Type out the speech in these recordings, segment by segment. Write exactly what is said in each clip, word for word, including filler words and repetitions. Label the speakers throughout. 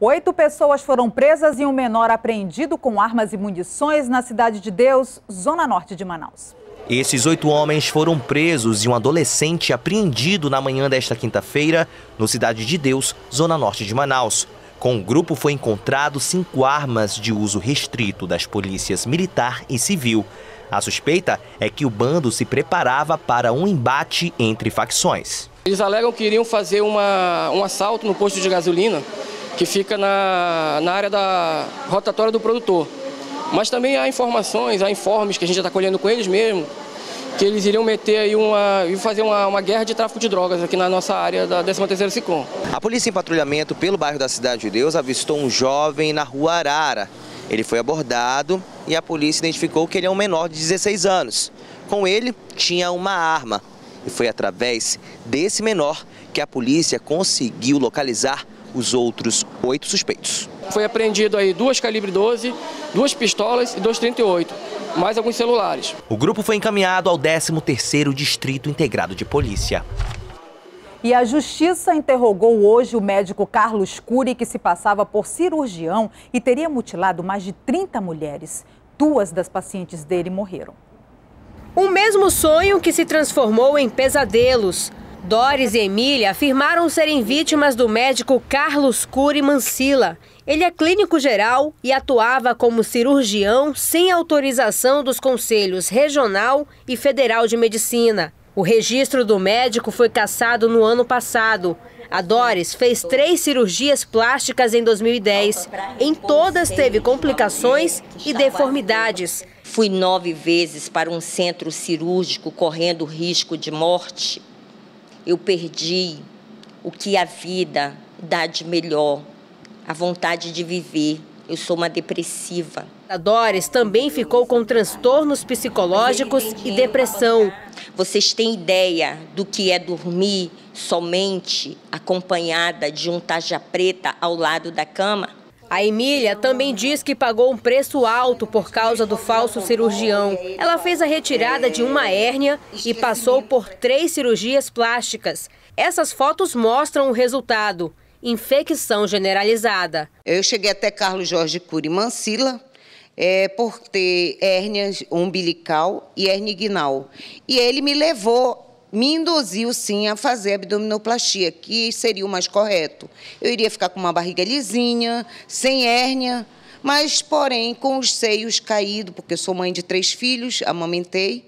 Speaker 1: Oito pessoas foram presas e um menor apreendido com armas e munições na Cidade de Deus, zona norte de Manaus.
Speaker 2: Esses oito homens foram presos e um adolescente apreendido na manhã desta quinta-feira no Cidade de Deus, zona norte de Manaus. Com o grupo foi encontrado cinco armas de uso restrito das polícias militar e civil. A suspeita é que o bando se preparava para um embate entre facções.
Speaker 3: Eles alegam que iriam fazer uma, um assalto no posto de gasolina que fica na, na área da rotatória do produtor. Mas também há informações, há informes que a gente já está colhendo com eles mesmo, que eles iriam meter aí uma, e fazer uma, uma guerra de tráfico de drogas aqui na nossa área da décima terceira SICOM.
Speaker 2: A polícia em patrulhamento pelo bairro da Cidade de Deus avistou um jovem na rua Arara. Ele foi abordado e a polícia identificou que ele é um menor de dezesseis anos. Com ele tinha uma arma e foi através desse menor que a polícia conseguiu localizar os outros oito suspeitos.
Speaker 3: Foi apreendido aí duas calibre doze, duas pistolas e dois trinta e oito, mais alguns celulares.
Speaker 2: O grupo foi encaminhado ao décimo terceiro Distrito Integrado de Polícia.
Speaker 1: E a Justiça interrogou hoje o médico Carlos Cury, que se passava por cirurgião e teria mutilado mais de trinta mulheres. Duas das pacientes dele morreram.
Speaker 4: O mesmo sonho que se transformou em pesadelos. Doris e Emília afirmaram serem vítimas do médico Carlos Cury Mancilla. Ele é clínico geral e atuava como cirurgião sem autorização dos conselhos regional e federal de medicina. O registro do médico foi cassado no ano passado. A Doris fez três cirurgias plásticas em dois mil e dez. Em todas teve complicações e deformidades.
Speaker 5: Fui nove vezes para um centro cirúrgico correndo risco de morte. Eu perdi o que a vida dá de melhor, a vontade de viver. Eu sou uma depressiva.
Speaker 4: A Doris também ficou com transtornos psicológicos e depressão.
Speaker 5: Vocês têm ideia do que é dormir somente acompanhada de um tarja preta ao lado da cama?
Speaker 4: A Emília também diz que pagou um preço alto por causa do falso cirurgião. Ela fez a retirada de uma hérnia e passou por três cirurgias plásticas. Essas fotos mostram o resultado: infecção generalizada.
Speaker 6: Eu cheguei até Carlos Jorge Cury Mancilla é, por ter hérnia umbilical e hérnia inguinal. E ele me levou... me induziu, sim, a fazer abdominoplastia, que seria o mais correto. Eu iria ficar com uma barriga lisinha, sem hérnia, mas, porém, com os seios caídos, porque eu sou mãe de três filhos, amamentei.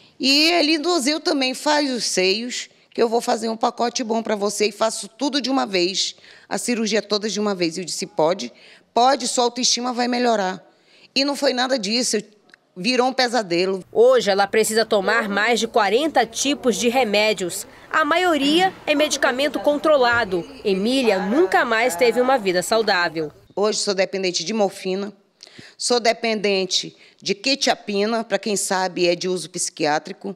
Speaker 6: E ele induziu também, faz os seios, que eu vou fazer um pacote bom para você e faço tudo de uma vez, a cirurgia toda de uma vez. Eu disse, pode, pode, sua autoestima vai melhorar. E não foi nada disso, eu virou um pesadelo.
Speaker 4: Hoje ela precisa tomar mais de quarenta tipos de remédios. A maioria é medicamento controlado. Emília nunca mais teve uma vida saudável.
Speaker 6: Hoje sou dependente de morfina, sou dependente de quetiapina, para quem sabe é de uso psiquiátrico.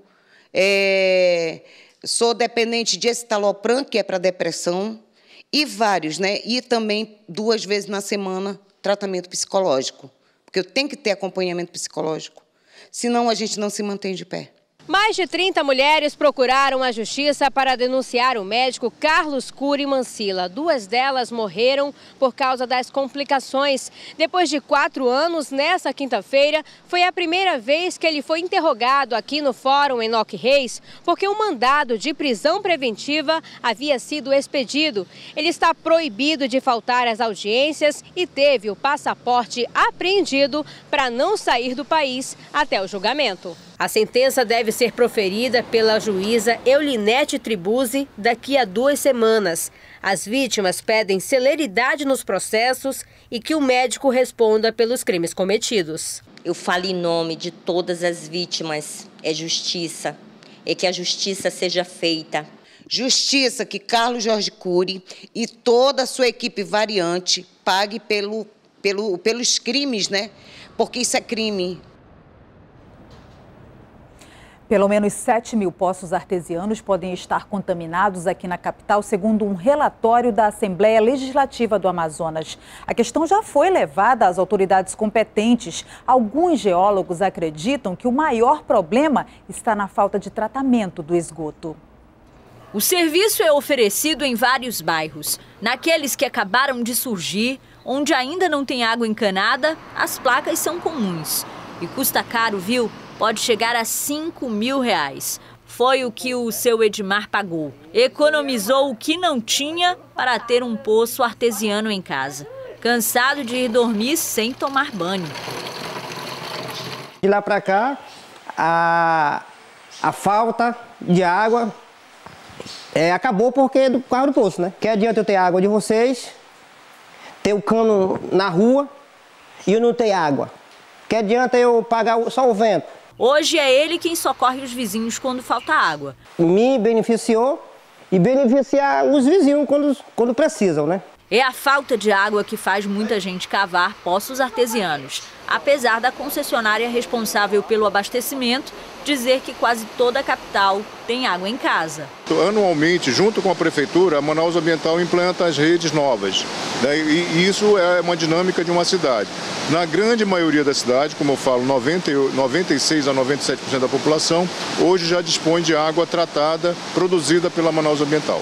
Speaker 6: É... Sou dependente de escitalopram, que é para depressão, e vários, né? E também duas vezes na semana tratamento psicológico. Porque eu tenho que ter acompanhamento psicológico, senão a gente não se mantém de pé.
Speaker 4: Mais de trinta mulheres procuraram a justiça para denunciar o médico Carlos Cury Mancilla. Duas delas morreram por causa das complicações. Depois de quatro anos, nessa quinta-feira, foi a primeira vez que ele foi interrogado aqui no Fórum Enoque Reis, porque um mandado de prisão preventiva havia sido expedido. Ele está proibido de faltar às audiências e teve o passaporte apreendido para não sair do país até o julgamento. A sentença deve ser proferida pela juíza Eulinete Tribuzzi daqui a duas semanas. As vítimas pedem celeridade nos processos e que o médico responda pelos crimes cometidos.
Speaker 5: Eu falo em nome de todas as vítimas. É justiça. É que a justiça seja feita.
Speaker 6: Justiça que Carlos Jorge Cury e toda a sua equipe variante pague pelo, pelo, pelos crimes, né? Porque isso é crime.
Speaker 1: Pelo menos sete mil poços artesianos podem estar contaminados aqui na capital, segundo um relatório da Assembleia Legislativa do Amazonas. A questão já foi levada às autoridades competentes. Alguns geólogos acreditam que o maior problema está na falta de tratamento do esgoto.
Speaker 7: O serviço é oferecido em vários bairros. Naqueles que acabaram de surgir, onde ainda não tem água encanada, as placas são comuns. E custa caro, viu? Pode chegar a cinco mil reais. Foi o que o seu Edmar pagou. Economizou o que não tinha para ter um poço artesiano em casa. Cansado de ir dormir sem tomar banho.
Speaker 8: De lá para cá, a, a falta de água é, acabou porque do carro do poço, né? Que adianta eu ter água de vocês, ter o cano na rua e eu não ter água. Que adianta eu pagar só o vento.
Speaker 7: Hoje é ele quem socorre os vizinhos quando falta água.
Speaker 8: Me beneficiou e beneficiar os vizinhos quando, quando precisam, né?
Speaker 7: É a falta de água que faz muita gente cavar poços artesianos, apesar da concessionária responsável pelo abastecimento dizer que quase toda a capital tem água em casa.
Speaker 9: Anualmente, junto com a Prefeitura, a Manaus Ambiental implanta as redes novas, né? E isso é uma dinâmica de uma cidade. Na grande maioria da cidade, como eu falo, noventa, noventa e seis a noventa e sete por cento da população, hoje já dispõe de água tratada, produzida pela Manaus Ambiental.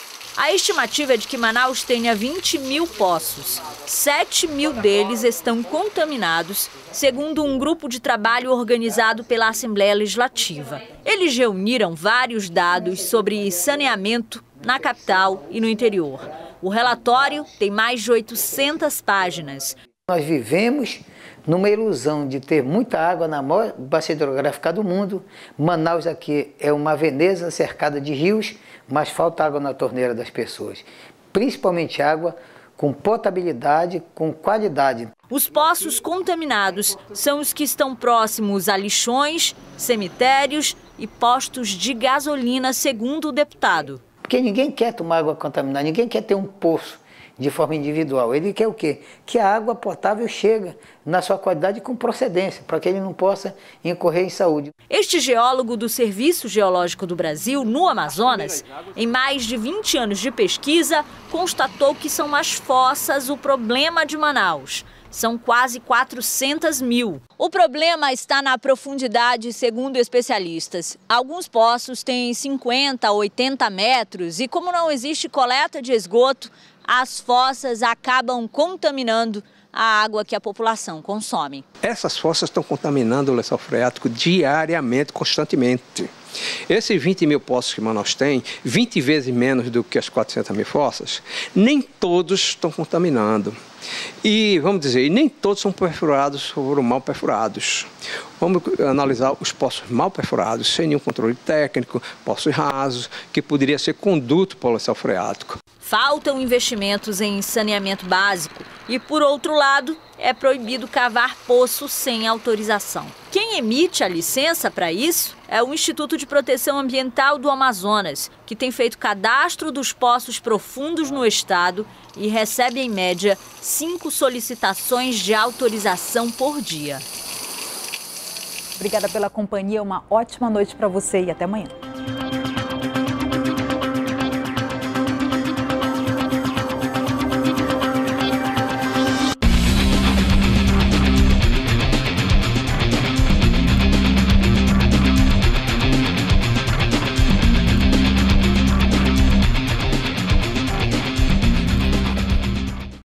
Speaker 7: A estimativa é de que Manaus tenha vinte mil poços. sete mil deles estão contaminados, segundo um grupo de trabalho organizado pela Assembleia Legislativa. Eles reuniram vários dados sobre saneamento na capital e no interior. O relatório tem mais de oitocentas páginas.
Speaker 10: Nós vivemos numa ilusão de ter muita água na maior bacia hidrográfica do mundo. Manaus aqui é uma Veneza cercada de rios, mas falta água na torneira das pessoas. Principalmente água com potabilidade, com qualidade.
Speaker 7: Os poços contaminados são os que estão próximos a lixões, cemitérios e postos de gasolina, segundo o deputado.
Speaker 10: Porque ninguém quer tomar água contaminada, ninguém quer ter um poço de forma individual. Ele quer o quê? Que a água potável chegue na sua qualidade com procedência, para que ele não possa incorrer em saúde.
Speaker 7: Este geólogo do Serviço Geológico do Brasil, no Amazonas, em mais de vinte anos de pesquisa, constatou que são as fossas o problema de Manaus. São quase quatrocentas mil. O problema está na profundidade, segundo especialistas. Alguns poços têm cinquenta a oitenta metros e, como não existe coleta de esgoto, as fossas acabam contaminando a água que a população consome.
Speaker 11: Essas fossas estão contaminando o lençol freático diariamente, constantemente. Esses vinte mil poços que Manaus tem, vinte vezes menos do que as quatrocentas mil fossas, nem todos estão contaminando. E, vamos dizer, nem todos são perfurados ou mal perfurados. Vamos analisar os poços mal perfurados, sem nenhum controle técnico, poços rasos, que poderia ser conduto para o lençol freático.
Speaker 7: Faltam investimentos em saneamento básico e, por outro lado, é proibido cavar poço sem autorização. Quem emite a licença para isso é o Instituto de Proteção Ambiental do Amazonas, que tem feito cadastro dos poços profundos no estado e recebe, em média, cinco solicitações de autorização por dia.
Speaker 1: Obrigada pela companhia, uma ótima noite para você e até amanhã.